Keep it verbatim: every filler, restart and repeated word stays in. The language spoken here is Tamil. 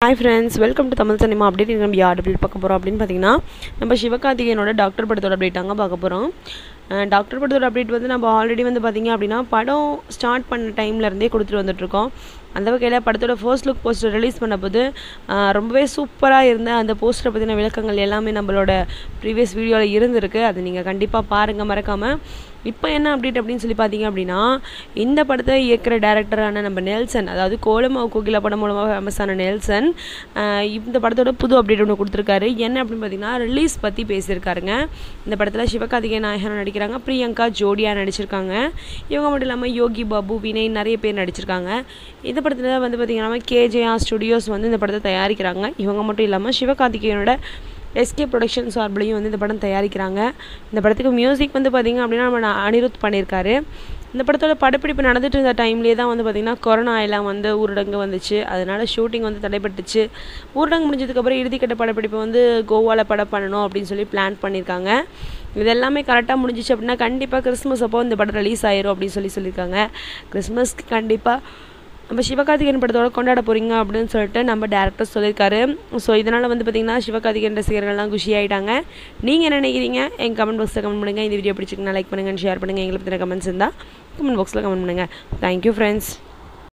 Hi friends, welcome to Tamil Cinema Update. நம்ம யார் அப்படி பார்க்க போறோம் அப்படினு பாத்தீங்கன்னா நம்ம சிவகார்த்திகேயனோட டாக்டர் படத்தோட அப்டேட் தாங்க பார்க்க போறோம். டாக்டர் படத்தோட அப்டேட் வந்து நம்ம ஆல்ரெடி வந்து பாத்தீங்க அப்படினா படம் ஸ்டார்ட் பண்ண டைம்ல இருந்தே கொடுத்துட்டு வந்துட்டு இருக்கோம். அந்த வகையில படத்தோட ஃபர்ஸ்ட் லுக் போஸ்டர் ரிலீஸ் பண்ணபோது ரொம்பவே சூப்பரா இருந்த அந்த போஸ்டரை பத்தின விளக்கங்கள் எல்லாமே நம்மளோட ப்ரீவியஸ் வீடியோல இருந்திருக்கு. அது நீங்க கண்டிப்பா பாருங்க மறக்காம. இப்போ என்ன அப்டேட் அப்படினு சொல்லி பாத்தீங்க அப்படினா இந்த படத்தை இயக்குற டைரக்டரான நம்ம நெல்சன், அதாவது கோலமாவு கோகிலா படம் மூலமா ஃபேமஸான நெல்சன் இந்த படத்தோட புது அப்டேட் ஒன்று கொடுத்துருக்காரு. என்ன அப்படின்னு பார்த்தீங்கன்னா ரிலீஸ் பற்றி பேசியிருக்காருங்க. இந்த படத்தில் சிவகார்த்திகேயன் நாயகனாக நடிக்கிறாங்க, பிரியங்கா ஜோடியாக நடிச்சிருக்காங்க. இவங்க மட்டும் இல்லாமல் யோகி பாபு, வினய் நிறைய பேர் நடிச்சிருக்காங்க. இந்த படத்தில் வந்து பார்த்திங்கன்னா கேஜேஆர் ஸ்டுடியோஸ் வந்து இந்த படத்தை தயாரிக்கிறாங்க. இவங்க மட்டும் இல்லாமல் சிவகார்த்திகேயனோட எஸ்கே ப்ரொடக்ஷன் சார்பிலையும் வந்து இந்த படம் தயாரிக்கிறாங்க. இந்த படத்துக்கு மியூசிக் வந்து பார்த்திங்க அப்படின்னா நம்ம அனிருத் பண்ணியிருக்காரு. இந்த படத்தோட படப்பிடிப்பு நடந்துட்டு இருந்த டைம்லேயே தான் வந்து பார்த்திங்கன்னா கொரோனா எல்லாம் வந்து ஊரடங்கு வந்துச்சு. அதனால் ஷூட்டிங் வந்து தடைப்பட்டுச்சு. ஊரடங்கு முடிஞ்சதுக்கப்புறம் இறுதிக்கட்ட படப்பிடிப்பு வந்து கோவாவில் படம் பண்ணணும் அப்படின்னு சொல்லி பிளான் பண்ணியிருக்காங்க. இது எல்லாமே கரெக்டாக முடிஞ்சிச்சு அப்படின்னா கண்டிப்பாக கிறிஸ்மஸ் அப்போ இந்த படம் ரிலீஸ் ஆயிரும் அப்படின்னு சொல்லி சொல்லியிருக்காங்க. கிறிஸ்மஸ்க்கு கண்டிப்பாக நம்ம சிவகார்த்திகேயன் படத்தோட கொண்டாட போகிறீங்க அப்படின்னு சொல்லிட்டு நம்ம டேரக்டர் சொல்லியிருக்காரு. ஸோ இதனால் வந்து பார்த்திங்கன்னா சிவகார்த்திகேயன் ரசிகர்கள்லாம் குஷி ஆகிட்டாங்க. நீங்கள் என்ன நினைக்கிறீங்க? எங்கள் கமெண்ட் பாக்ஸில் கமெண்ட் பண்ணுங்கள். இந்த வீடியோ பிடிச்சிங்கன்னா லைக் பண்ணுங்கள், ஷேர் பண்ணுங்கள். எங்களை பற்றின கமெண்ட்ஸ் இருந்தால் கமெண்ட் பாக்ஸில் கமெண்ட் பண்ணுங்கள். Thank you friends.